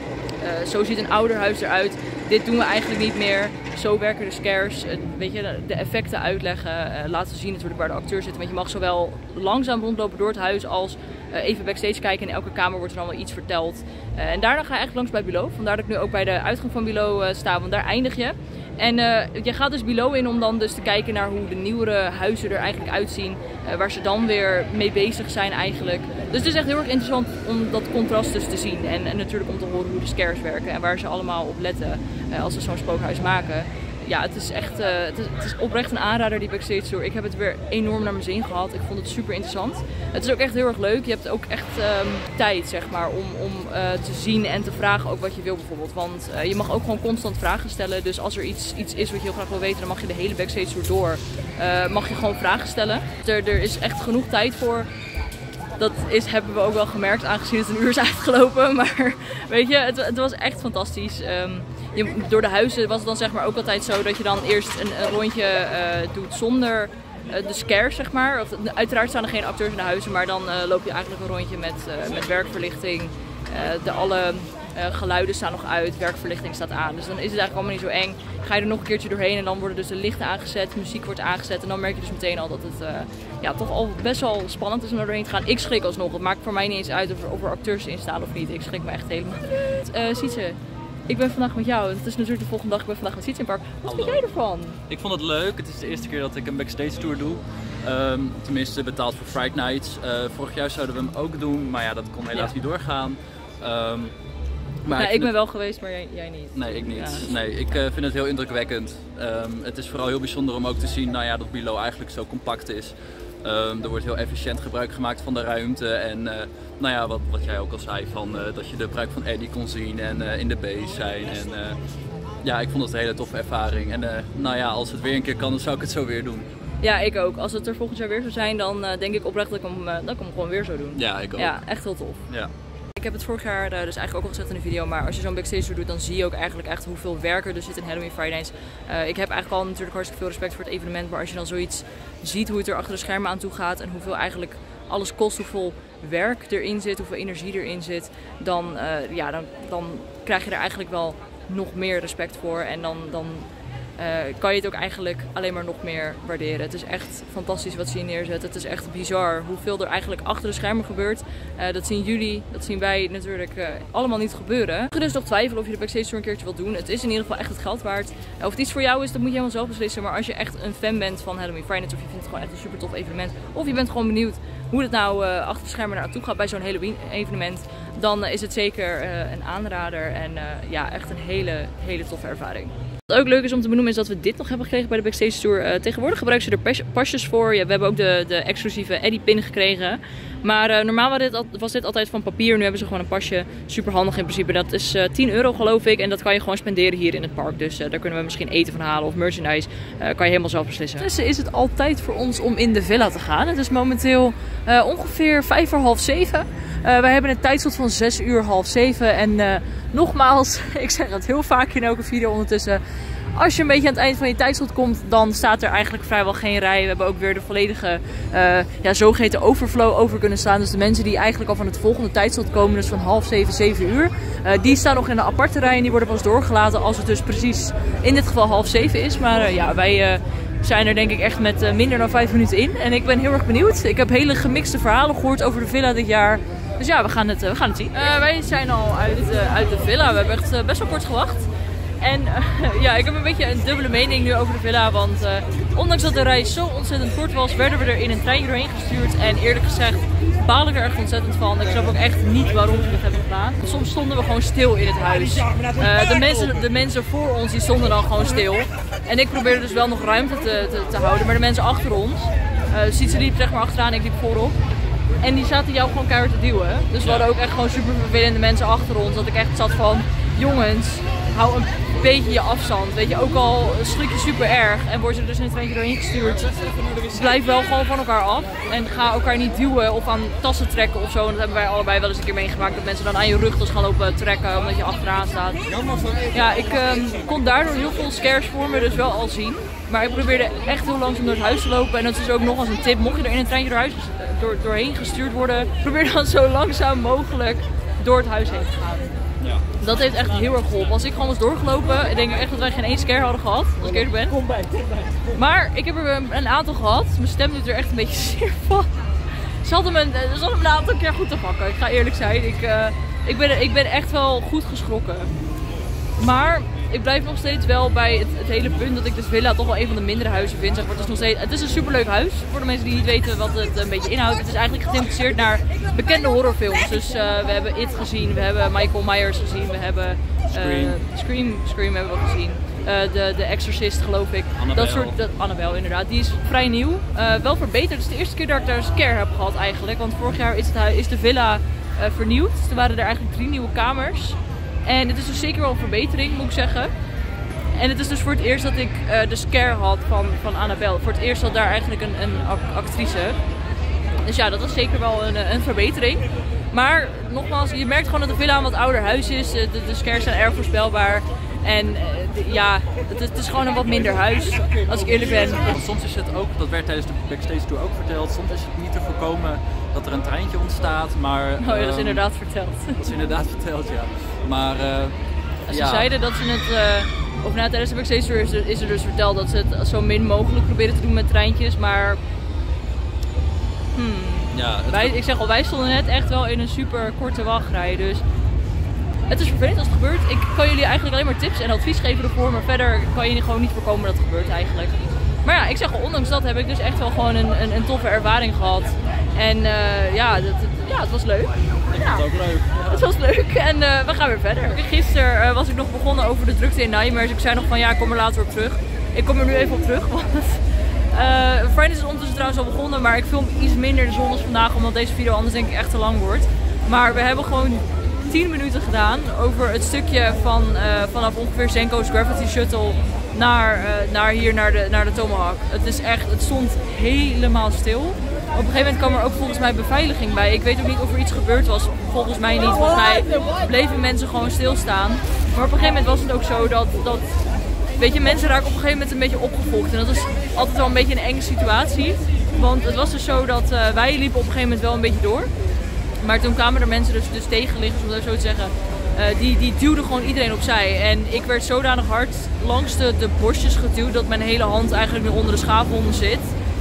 uh, zo ziet een ouderhuis eruit. Dit doen we eigenlijk niet meer. Zo werken de scares. Uh, weet je, de effecten uitleggen. Uh, laten zien natuurlijk waar de acteur zit. Want je mag zowel langzaam rondlopen door het huis als uh, even backstage kijken. In elke kamer wordt er dan wel iets verteld. Uh, en daarna ga je eigenlijk langs bij Below. Vandaar dat ik nu ook bij de uitgang van Below uh, sta. Want daar eindig je. En uh, je gaat dus Below in om dan dus te kijken naar hoe de nieuwere huizen er eigenlijk uitzien. Uh, waar ze dan weer mee bezig zijn eigenlijk. Dus het is echt heel erg interessant om dat contrast dus te zien. En, en natuurlijk om te horen hoe de scares werken en waar ze allemaal op letten uh, als ze zo'n spookhuis maken. Ja, het is echt uh, het is, het is oprecht een aanrader, die Backstage Tour. Ik heb het weer enorm naar mijn zin gehad. Ik vond het super interessant. Het is ook echt heel erg leuk. Je hebt ook echt um, tijd, zeg maar, om, om uh, te zien en te vragen ook wat je wil bijvoorbeeld. Want uh, je mag ook gewoon constant vragen stellen. Dus als er iets, iets is wat je heel graag wil weten, dan mag je de hele Backstage Tour door. Uh, mag je gewoon vragen stellen. Er, er is echt genoeg tijd voor. Dat is, hebben we ook wel gemerkt, aangezien het een uur is uitgelopen. Maar weet je, het, het was echt fantastisch. Um, je, door de huizen was het dan zeg maar ook altijd zo dat je dan eerst een, een rondje uh, doet zonder uh, de scares, zeg maar. Of, uiteraard staan er geen acteurs in de huizen, maar dan uh, loop je eigenlijk een rondje met, uh, met werkverlichting. Uh, de alle uh, geluiden staan nog uit, werkverlichting staat aan. Dus dan is het eigenlijk allemaal niet zo eng. Ga je er nog een keertje doorheen en dan worden dus de lichten aangezet, muziek wordt aangezet. En dan merk je dus meteen al dat het uh, ja, toch al best wel spannend is om er doorheen te gaan. Ik schrik alsnog. Het maakt voor mij niet eens uit of er, of er acteurs in staan of niet. Ik schrik me echt helemaal. Uh, Sietse, ik ben vandaag met jou. Het is natuurlijk de volgende dag. Ik ben vandaag met Sietse in het park. Wat vind jij ervan? Ik vond het leuk. Het is de eerste keer dat ik een backstage tour doe. Um, tenminste betaald voor Fright Nights. Uh, vorig jaar zouden we hem ook doen, maar ja, dat kon helaas ja. niet doorgaan. Um, Maar nou, ik, ik ben het... wel geweest, maar jij, jij niet. Nee, ik niet. Ja. Nee, ik uh, vind het heel indrukwekkend. Um, het is vooral heel bijzonder om ook te zien nou ja, dat Below eigenlijk zo compact is. Um, er wordt heel efficiënt gebruik gemaakt van de ruimte. En uh, nou ja, wat, wat jij ook al zei, van, uh, dat je de pruik van Eddie kon zien en uh, in de base zijn. En, uh, ja, ik vond het een hele toffe ervaring. En uh, nou ja, als het weer een keer kan, dan zou ik het zo weer doen. Ja, ik ook. Als het er volgend jaar weer zou zijn, dan uh, denk ik oprecht dat ik, hem, uh, dat ik hem gewoon weer zou doen. Ja, ik ook. Ja, echt heel tof. Ja. Ik heb het vorig jaar uh, dus eigenlijk ook al gezegd in de video, maar als je zo'n backstage tour doet, dan zie je ook eigenlijk echt hoeveel werk er dus zit in Halloween Fright Nights. Uh, ik heb eigenlijk al natuurlijk hartstikke veel respect voor het evenement, maar als je dan zoiets ziet hoe het er achter de schermen aan toe gaat en hoeveel eigenlijk alles kost, hoeveel werk erin zit, hoeveel energie erin zit, dan, uh, ja, dan, dan krijg je er eigenlijk wel nog meer respect voor en dan, dan uh, kan je het ook eigenlijk alleen maar nog meer waarderen. Het is echt fantastisch wat ze hier neerzetten. Het is echt bizar hoeveel er eigenlijk achter de schermen gebeurt. Uh, dat zien jullie, dat zien wij natuurlijk uh, allemaal niet gebeuren. Mocht je dus nog twijfelen of je de backstage tour een keertje wilt doen, het is in ieder geval echt het geld waard. Uh, of het iets voor jou is, dat moet je helemaal zelf beslissen. Maar als je echt een fan bent van Halloween Fright Nights of je vindt het gewoon echt een super tof evenement, of je bent gewoon benieuwd hoe het nou uh, achter de schermen naartoe gaat bij zo'n Halloween evenement, dan uh, is het zeker uh, een aanrader en uh, ja, echt een hele, hele toffe ervaring. Wat ook leuk is om te benoemen is dat we dit nog hebben gekregen bij de backstage tour. Uh, tegenwoordig gebruiken ze er pasjes voor. Ja, we hebben ook de, de exclusieve Eddie pin gekregen. Maar uh, normaal was dit, al, was dit altijd van papier. Nu hebben ze gewoon een pasje. Super handig in principe. Dat is uh, tien euro geloof ik. En dat kan je gewoon spenderen hier in het park. Dus uh, daar kunnen we misschien eten van halen of merchandise. Uh, kan je helemaal zelf beslissen. Tussen is het al tijd voor ons om in de villa te gaan. Het is momenteel uh, ongeveer vijf voor half zeven. Uh, wij hebben een tijdslot van zes uur half zeven. En uh, nogmaals, ik zeg het heel vaak in elke video ondertussen. Als je een beetje aan het eind van je tijdslot komt, dan staat er eigenlijk vrijwel geen rij. We hebben ook weer de volledige uh, ja, zogeheten overflow over kunnen staan. Dus de mensen die eigenlijk al van het volgende tijdslot komen, dus van half zeven, zeven uur. Uh, die staan nog in een aparte rij en die worden pas doorgelaten als het dus precies in dit geval half zeven is. Maar uh, ja, wij... Uh, zijn er denk ik echt met uh, minder dan vijf minuten in. En ik ben heel erg benieuwd. Ik heb hele gemixte verhalen gehoord over de villa dit jaar. Dus ja, we gaan het, uh, we gaan het zien. Uh, wij zijn al uit, uh, uit de villa. We hebben echt uh, best wel kort gewacht. En uh, ja, ik heb een beetje een dubbele mening nu over de villa. Want uh, ondanks dat de reis zo ontzettend kort was, werden we er in een trein doorheen gestuurd. En eerlijk gezegd baal ik er echt ontzettend van. Ik snap ook echt niet waarom ze dit hebben gedaan. Soms stonden we gewoon stil in het huis. Uh, de, mensen, de mensen voor ons die stonden dan gewoon stil. En ik probeerde dus wel nog ruimte te, te, te houden. Maar de mensen achter ons, uh, Sietse liep zeg maar achteraan, ik liep voorop. En die zaten jou gewoon keihard te duwen. Dus we hadden ook echt gewoon super vervelende mensen achter ons. Dat ik echt zat van, jongens, hou een beetje je afstand. Weet je, ook al schrik je super erg en word je er dus in het treintje doorheen gestuurd. Blijf wel gewoon van elkaar af. En ga elkaar niet duwen of aan tassen trekken of zo. En dat hebben wij allebei wel eens een keer meegemaakt. Dat mensen dan aan je rugtas gaan lopen trekken omdat je achteraan staat. Ja, ik um, kon daardoor heel veel scares voor me dus wel al zien. Maar ik probeerde echt heel langzaam door het huis te lopen. En dat is ook nog als een tip. Mocht je er in een treintje door huis, door, doorheen gestuurd worden, probeer dan zo langzaam mogelijk door het huis heen te gaan. Ja. Dat heeft echt heel erg geholpen. Als ik gewoon was doorgelopen, ik denk echt dat wij geen één scare hadden gehad. Als ik eerlijk ben. Kom bij, kom bij. Maar ik heb er een aantal gehad. Mijn stem doet er echt een beetje zeer van. Ze hadden me, ze hadden me een aantal keer goed te pakken. Ik ga eerlijk zijn. Ik, uh, ik, ben, ik ben echt wel goed geschrokken. Maar ik blijf nog steeds wel bij het, het hele punt dat ik de villa toch wel een van de mindere huizen vind. Zeg maar. Het is nog steeds, het is een superleuk huis. Voor de mensen die niet weten wat het een beetje inhoudt. Het is eigenlijk geïnteresseerd naar bekende horrorfilms. Dus uh, we hebben It gezien, we hebben Michael Myers gezien, we hebben uh, Scream. Scream, Scream hebben we gezien. Uh, de, de Exorcist geloof ik. Annabelle. Dat soort, dat, Annabelle inderdaad. Die is vrij nieuw. Uh, wel verbeterd. Het is de eerste keer dat ik daar een scare heb gehad eigenlijk. Want vorig jaar is, het, is de villa uh, vernieuwd. Er waren er eigenlijk drie nieuwe kamers. En het is dus zeker wel een verbetering, moet ik zeggen. En het is dus voor het eerst dat ik uh, de scare had van, van Annabelle. Voor het eerst had daar eigenlijk een, een actrice. Dus ja, dat was zeker wel een, een verbetering. Maar nogmaals, je merkt gewoon dat de villa een wat ouder huis is. De, de scares zijn erg voorspelbaar. En uh, de, ja, het, het is gewoon een wat minder huis, als ik eerlijk ben. Want soms is het ook, dat werd tijdens de backstage tour ook verteld, soms is het niet te voorkomen dat er een treintje ontstaat, maar... Oh ja, dat is um, inderdaad verteld. Dat is inderdaad verteld, ja. Maar uh, Ze ja. zeiden dat ze het, uh, of na tijdens de backstage tour is er, is er dus verteld dat ze het zo min mogelijk proberen te doen met treintjes, maar... Hmm. Ja, het... wij, ik zeg al, wij stonden net echt wel in een super korte wachtrij, dus... Het is vervelend als het gebeurt. Ik kan jullie eigenlijk alleen maar tips en advies geven ervoor, maar verder kan je gewoon niet voorkomen dat het gebeurt eigenlijk. Maar ja, ik zeg al, ondanks dat heb ik dus echt wel gewoon een, een, een toffe ervaring gehad. En uh, ja, dat, ja, het was leuk. Ik vond het ook leuk. Ja. Het was leuk en uh, we gaan weer verder. Gisteren uh, was ik nog begonnen over de drukte in Nightmares. Ik zei nog van ja, ik kom er later op terug. Ik kom er nu even op terug, want uh, Fridays is ondertussen trouwens al begonnen, maar ik film iets minder de zondags vandaag, omdat deze video anders denk ik echt te lang wordt. Maar we hebben gewoon tien minuten gedaan over het stukje van, uh, vanaf ongeveer Zenko's Gravity Shuttle naar, uh, naar hier, naar de, naar de Tomahawk. Het is echt, het stond helemaal stil. Op een gegeven moment kwam er ook volgens mij beveiliging bij. Ik weet ook niet of er iets gebeurd was. Volgens mij niet. Volgens mij bleven mensen gewoon stilstaan. Maar op een gegeven moment was het ook zo dat, dat weet je, mensen raken op een gegeven moment een beetje opgefokt. En dat is altijd wel een beetje een enge situatie. Want het was dus zo dat uh, wij liepen op een gegeven moment wel een beetje door. Maar toen kwamen er mensen dus, dus tegenliggers, om dat zo te zeggen, uh, die, die duwden gewoon iedereen opzij. En ik werd zodanig hard langs de, de borstjes geduwd dat mijn hele hand eigenlijk nu onder de schaafwonden zit.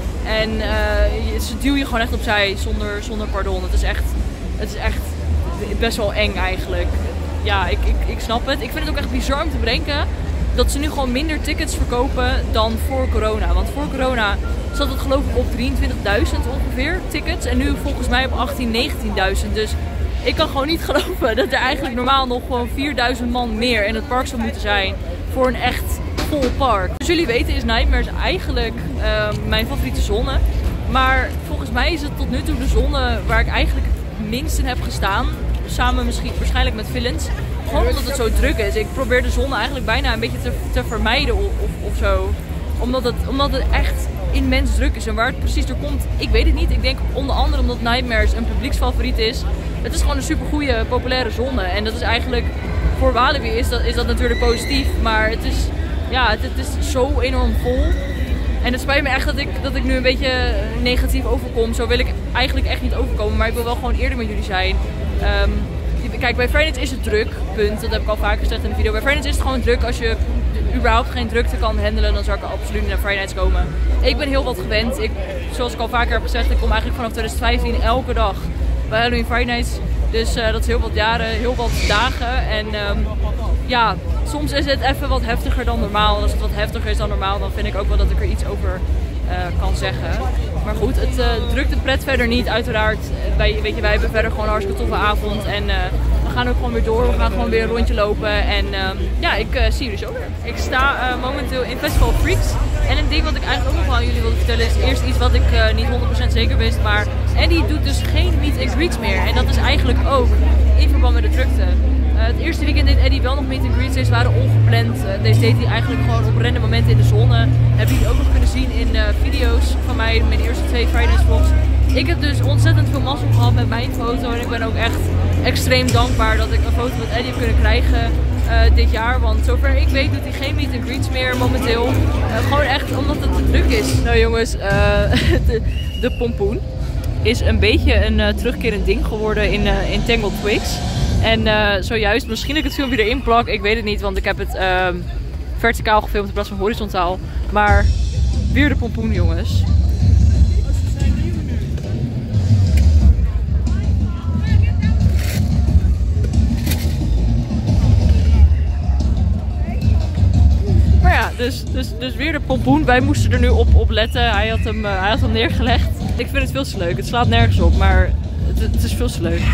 En uh, ze duwen je gewoon echt opzij zonder, zonder pardon. Het is, echt, het is echt best wel eng eigenlijk. Ja, ik, ik, ik snap het. Ik vind het ook echt bizar om te bedenken dat ze nu gewoon minder tickets verkopen dan voor corona. Want voor corona zat het geloof ik op drieëntwintigduizend ongeveer tickets. En nu volgens mij op achttien, negentienduizend. Dus ik kan gewoon niet geloven dat er eigenlijk normaal nog gewoon vierduizend man meer in het park zou moeten zijn voor een echt vol park. Zoals jullie weten is Nightmares eigenlijk uh, mijn favoriete zone. Maar volgens mij is het tot nu toe de zone waar ik eigenlijk het minst in heb gestaan. Samen misschien waarschijnlijk met Villains. Gewoon omdat het zo druk is. Ik probeer de zon eigenlijk bijna een beetje te, te vermijden of, of, of zo. Omdat het, omdat het echt immens druk is. En waar het precies door komt, ik weet het niet. Ik denk onder andere omdat Nightmares een publieksfavoriet is. Het is gewoon een super goede, populaire zone. En dat is eigenlijk, voor Walibi is dat, is dat natuurlijk positief. Maar het is, ja, het, het is zo enorm vol. En het spijt me echt dat ik, dat ik nu een beetje negatief overkom. Zo wil ik eigenlijk echt niet overkomen. Maar ik wil wel gewoon eerder met jullie zijn. Um, Kijk, bij Friday Nights is het druk, punt. Dat heb ik al vaker gezegd in de video. Bij Friday Nights is het gewoon druk. Als je überhaupt geen drukte kan handelen, dan zou ik er absoluut niet naar Friday Nights komen. Ik ben heel wat gewend. Ik, zoals ik al vaker heb gezegd, ik kom eigenlijk vanaf twintig vijftien elke dag bij Halloween Friday Nights. Dus uh, dat is heel wat jaren, heel wat dagen. En um, ja, soms is het even wat heftiger dan normaal. En als het wat heftiger is dan normaal, dan vind ik ook wel dat ik er iets over uh, kan zeggen. Maar goed, het uh, drukt de pret verder niet, uiteraard. Wij, weet je, wij hebben verder gewoon een hartstikke toffe avond. En uh, we gaan ook gewoon weer door. We gaan gewoon weer een rondje lopen. En uh, ja, ik uh, zie jullie zo weer. Ik sta uh, momenteel in Festival Freaks. En een ding wat ik eigenlijk ook nog wel aan jullie wilde vertellen is eerst iets wat ik uh, niet honderd procent zeker wist. Maar Eddie doet dus geen meet and greets meer. En dat is eigenlijk ook in verband met de drukte. Uh, het eerste weekend deed Eddie wel nog meet and greets. Deze waren ongepland. Uh, deze deed hij eigenlijk gewoon op random momenten in de zone. Hebben jullie ook nog kunnen zien in uh, video's van mij, mijn eerste twee Friday Nights vlogs. Ik heb dus ontzettend veel mazzel gehad met mijn foto. En ik ben ook echt extreem dankbaar dat ik een foto met Eddie heb kunnen krijgen uh, dit jaar. Want zover ik weet doet hij geen meet and greets meer momenteel. Uh, gewoon echt omdat het te druk is. Nou jongens, uh, de, de pompoen is een beetje een uh, terugkerend ding geworden in, uh, in Tangled Twigs. En uh, zojuist, misschien dat ik het filmpje erin plak, ik weet het niet, want ik heb het uh, verticaal gefilmd in plaats van horizontaal. Maar weer de pompoen, jongens. Maar ja, dus, dus, dus weer de pompoen. Wij moesten er nu op, op letten. Hij had, hem, uh, hij had hem neergelegd. Ik vind het veel te leuk. Het slaat nergens op, maar het, het is veel te leuk.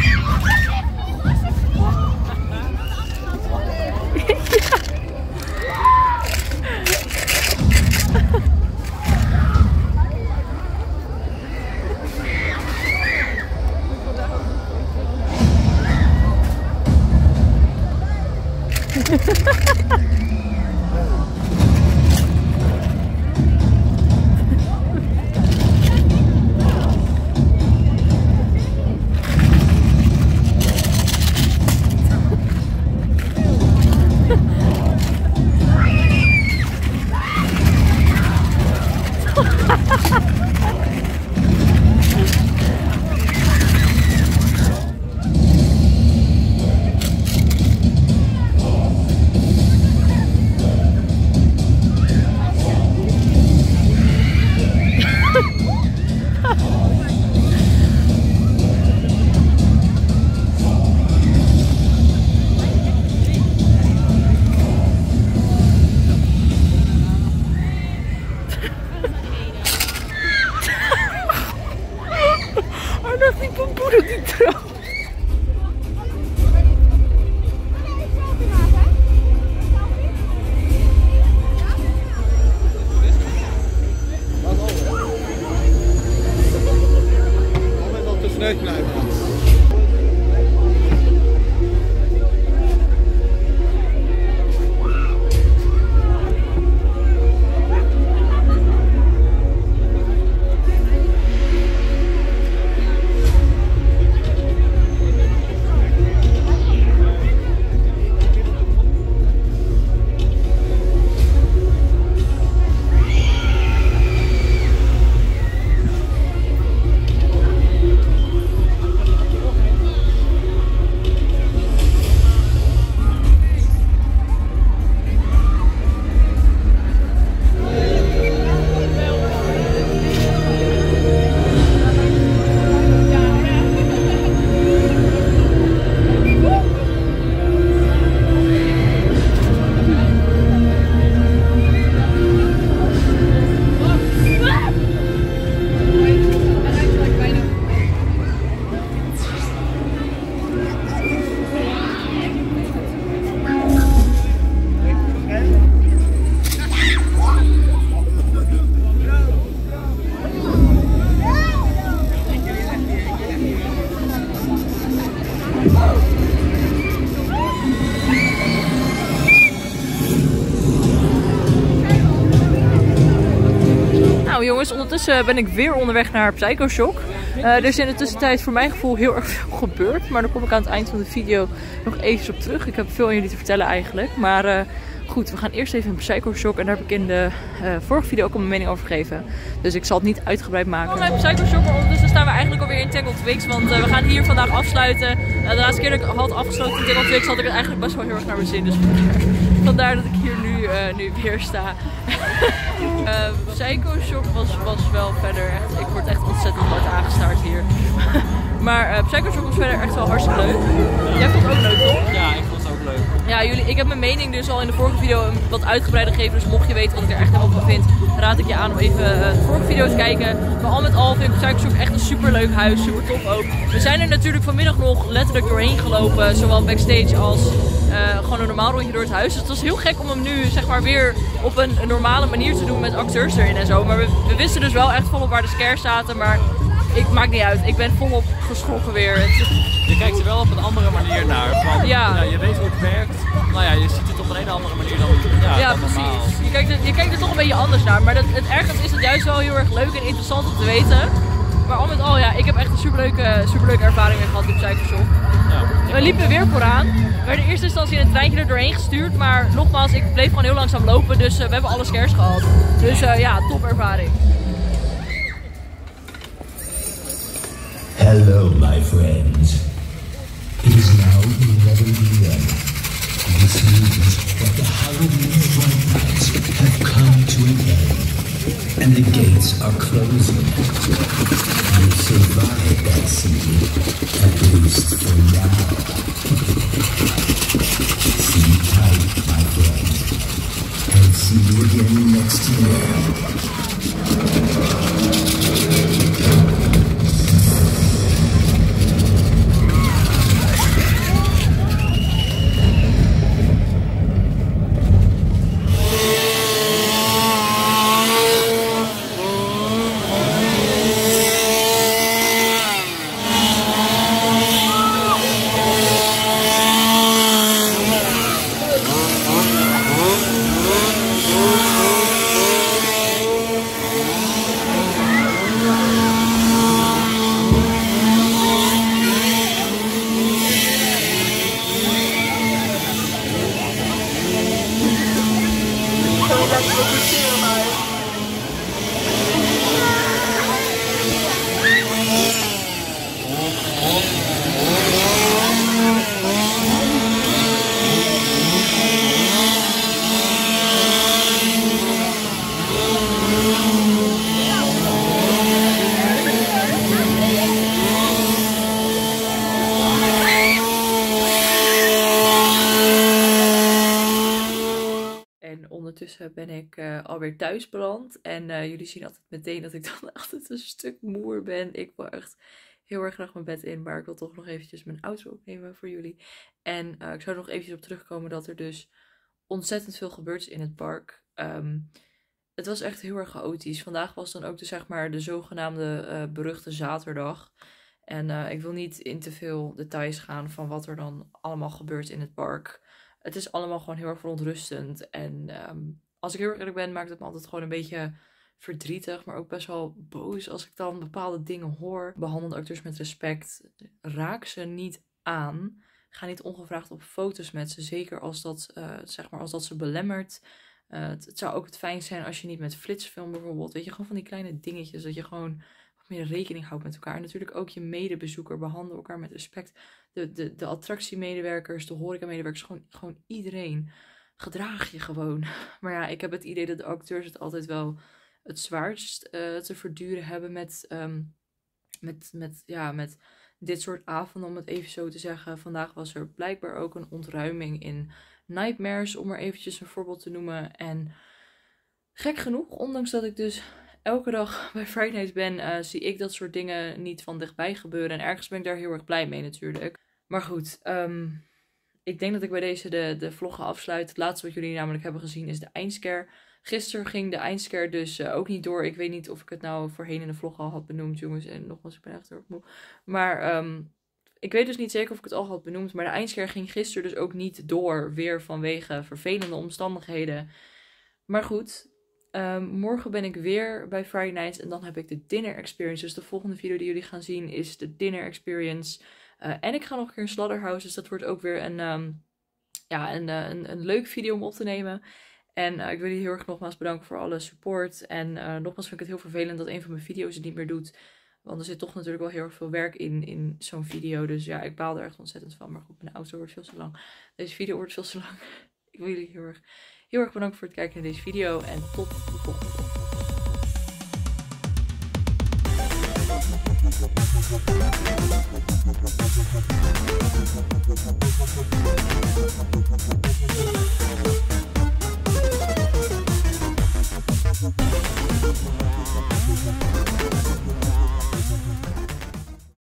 jongens, ondertussen ben ik weer onderweg naar Psycho Shock. Uh, er is in de tussentijd voor mijn gevoel heel erg veel gebeurd. Maar daar kom ik aan het eind van de video nog even op terug. Ik heb veel aan jullie te vertellen eigenlijk. Maar uh, goed, we gaan eerst even in Psycho Shock. En daar heb ik in de uh, vorige video ook al mijn mening over gegeven. Dus ik zal het niet uitgebreid maken. We gaan naar Psycho Shock, maar ondertussen staan we eigenlijk alweer in Tangled Twigs. Want uh, we gaan hier vandaag afsluiten. Uh, de laatste keer dat ik had afgesloten in Tangled Twigs had ik het eigenlijk best wel heel erg naar mijn zin. Dus vandaar dat ik hier nu, uh, nu weer sta. uh, Psycho Shock was, was wel verder echt, ik word echt ontzettend hard aangestaard hier. Maar uh, Psycho Shock was verder echt wel hartstikke leuk. Jij vond het ook leuk, toch? Ja, ik vond het ook leuk. Ja, jullie, ik heb mijn mening dus al in de vorige video wat uitgebreider gegeven. Dus mocht je weten wat ik er echt helemaal van vind, raad ik je aan om even uh, de vorige video te kijken. Maar al met al vind ik Psycho Shock echt een super leuk huis, super tof ook. We zijn er natuurlijk vanmiddag nog letterlijk doorheen gelopen, zowel backstage als uh, gewoon een normaal rondje door het huis. Dus het was heel gek om hem nu zeg maar weer op een, een normale manier te doen met acteurs erin en zo. Maar we, we wisten dus wel echt volop waar de scares zaten, maar ik maakt niet uit. Ik ben volop geschrokken weer. Je kijkt er wel op een andere manier naar. Van, ja. Ja, je weet hoe het werkt. Nou ja, je ziet het op een hele andere manier dan, ja, ja dan precies. normaal. Je kijkt, er, je kijkt er toch een beetje anders naar. Maar dat, het ergens is het juist wel heel erg leuk en interessant om te weten. Maar al met al, ja, ik heb echt een superleuke, superleuke ervaring mee gehad in Psycho Shock. Ja. We liepen weer vooraan. We werden in eerste instantie in een treintje er doorheen gestuurd. Maar nogmaals, ik bleef gewoon heel langzaam lopen. Dus uh, we hebben alle scares gehad. Dus uh, ja, top ervaring. Hello, my friends. It is now eleven p m This means that the Halloween Fright Nights have come to an end, and the gates are closing. You survived that scene, at least for now. Sleep tight, my friend, and see you again next year. Ondertussen ben ik uh, alweer thuis beland. En uh, jullie zien altijd meteen dat ik dan altijd een stuk moer ben. Ik wil echt heel erg graag mijn bed in. Maar ik wil toch nog eventjes mijn auto opnemen voor jullie. En uh, ik zou er nog eventjes op terugkomen dat er dus ontzettend veel gebeurd is in het park. Um, het was echt heel erg chaotisch. Vandaag was dan ook de, zeg maar, de zogenaamde uh, beruchte zaterdag. En uh, ik wil niet in te veel details gaan van wat er dan allemaal gebeurt in het park. Het is allemaal gewoon heel erg verontrustend. En um, als ik heel erg eerlijk ben, maakt het me altijd gewoon een beetje verdrietig. Maar ook best wel boos als ik dan bepaalde dingen hoor. Behandel de acteurs met respect. Raak ze niet aan. Ga niet ongevraagd op foto's met ze. Zeker als dat, uh, zeg maar, als dat ze belemmert. Uh, het, het zou ook het fijn zijn als je niet met flitsfilm bijvoorbeeld. Weet je, gewoon van die kleine dingetjes. Dat je gewoon wat meer rekening houdt met elkaar. En natuurlijk ook je medebezoeker. Behandel elkaar met respect. De, de, de attractiemedewerkers, de horecamedewerkers, gewoon, gewoon iedereen. Gedraag je gewoon. Maar ja, ik heb het idee dat de acteurs het altijd wel het zwaarst uh, te verduren hebben met, um, met, met, ja, met dit soort avonden, om het even zo te zeggen. Vandaag was er blijkbaar ook een ontruiming in Nightmares, om er eventjes een voorbeeld te noemen. En gek genoeg, ondanks dat ik dus elke dag bij Fright Nights ben, uh, zie ik dat soort dingen niet van dichtbij gebeuren. En ergens ben ik daar heel erg blij mee natuurlijk. Maar goed, um, ik denk dat ik bij deze de, de vloggen afsluit. Het laatste wat jullie namelijk hebben gezien is de eindscare. Gisteren ging de eindscare dus uh, ook niet door. Ik weet niet of ik het nou voorheen in de vlog al had benoemd, jongens. En nogmaals, ik ben echt heel erg moe. Maar um, ik weet dus niet zeker of ik het al had benoemd. Maar de eindscare ging gisteren dus ook niet door. Weer vanwege vervelende omstandigheden. Maar goed, Um, morgen ben ik weer bij Friday Nights en dan heb ik de dinner experience. Dus de volgende video die jullie gaan zien is de dinner experience. Uh, en ik ga nog een keer in Slaughterhouse, dus dat wordt ook weer een, um, ja, een, een, een leuke video om op te nemen. En uh, ik wil jullie heel erg nogmaals bedanken voor alle support. En uh, nogmaals vind ik het heel vervelend dat een van mijn video's het niet meer doet. Want er zit toch natuurlijk wel heel erg veel werk in, in zo'n video. Dus ja, ik baal er echt ontzettend van. Maar goed, mijn auto wordt veel te lang. Deze video wordt veel te lang. Ik wil jullie heel erg, heel erg bedanken voor het kijken naar deze video. En tot de volgende video.